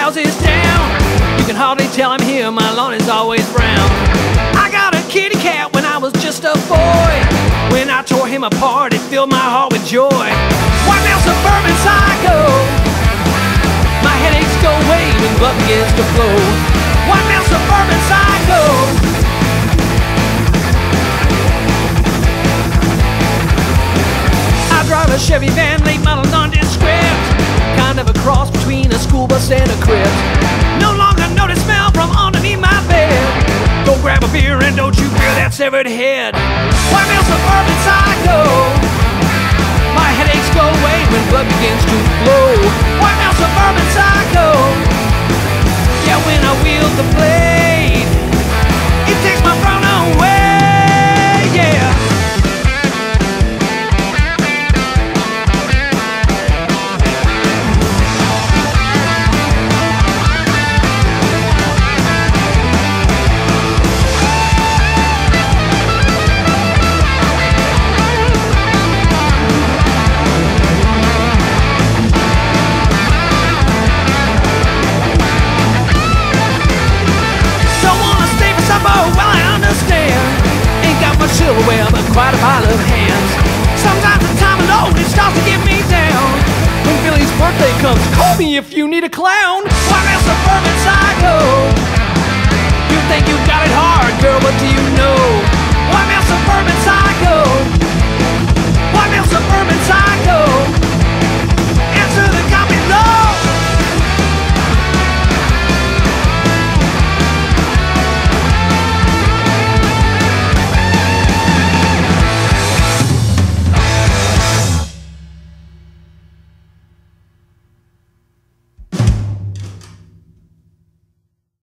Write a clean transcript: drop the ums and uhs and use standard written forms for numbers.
houses down. You can hardly tell I'm here, my lawn is always brown. I got a kitty cat when I was just a boy. When I tore him apart, it filled my heart with joy. White male suburban psycho. My headaches go away when blood begins to flow. White male suburban psycho. I drive a Chevy van, late model nondescript, kind of a cross between a school bus and a crypt. No longer notice smell from underneath my bed. Go grab a beer and don't you fear that severed head. White male suburban psycho. My headaches go away when blood begins to flow. White male suburban psycho. Yeah, when I wield the blade, it takes my frown away. Yeah. Silverware, but quite a pile of hands. Sometimes the time alone, it starts to get me down. When Billy's birthday comes, call me if you need a clown. White male suburban psycho. You think you got it hard, girl, what do you know? White male suburban psycho.